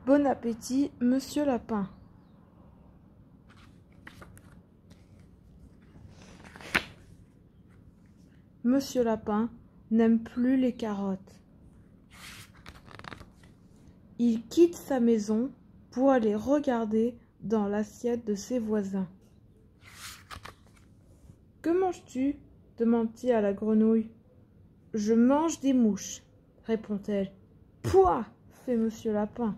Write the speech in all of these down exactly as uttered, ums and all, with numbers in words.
Bon appétit, monsieur Lapin. Monsieur Lapin n'aime plus les carottes. Il quitte sa maison pour aller regarder dans l'assiette de ses voisins. « Que manges-tu » demande-t-il à la grenouille. « Je mange des mouches, » répond-elle. « Pouah !» fait monsieur Lapin.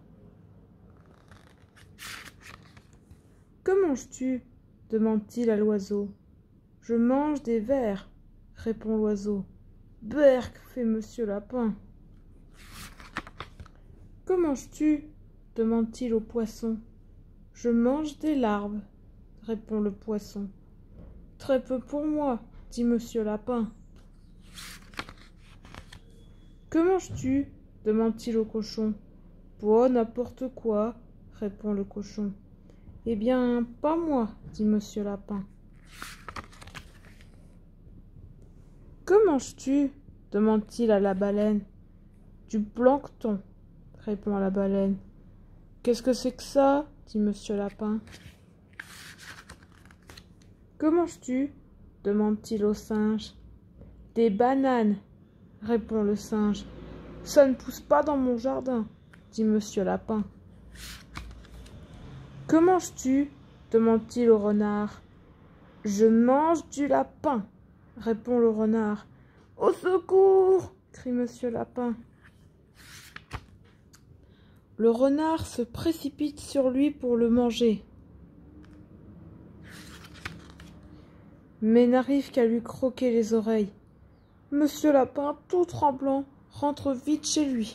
« Que manges-tu » demande-t-il à l'oiseau. « Je mange des vers, » répond l'oiseau. « Berk !» fait monsieur Lapin. « Que manges-tu » demande-t-il au poisson. « Je mange des larves, » répond le poisson. « Très peu pour moi, » dit monsieur Lapin. « Que manges-tu » demande-t-il au cochon. « Pas n'importe quoi, » répond le cochon. « Eh bien, pas moi, » dit monsieur Lapin. « Que manges-tu » demande-t-il à la baleine. « Du plancton, » répond la baleine. « Qu'est-ce que c'est que ça » dit monsieur Lapin. « Que manges-tu » demande-t-il au singe. « Des bananes, » répond le singe. « Ça ne pousse pas dans mon jardin, » dit monsieur Lapin. « Que manges-tu » demande-t-il au renard. « Je mange du lapin, » répond le renard. « Au secours !» crie monsieur Lapin. Le renard se précipite sur lui pour le manger, mais n'arrive qu'à lui croquer les oreilles. Monsieur Lapin, tout tremblant, rentre vite chez lui.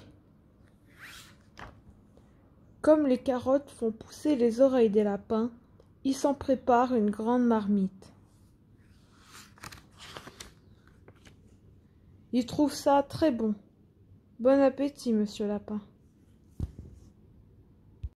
Comme les carottes font pousser les oreilles des lapins, il s'en prépare une grande marmite. Il trouve ça très bon. Bon appétit, monsieur Lapin.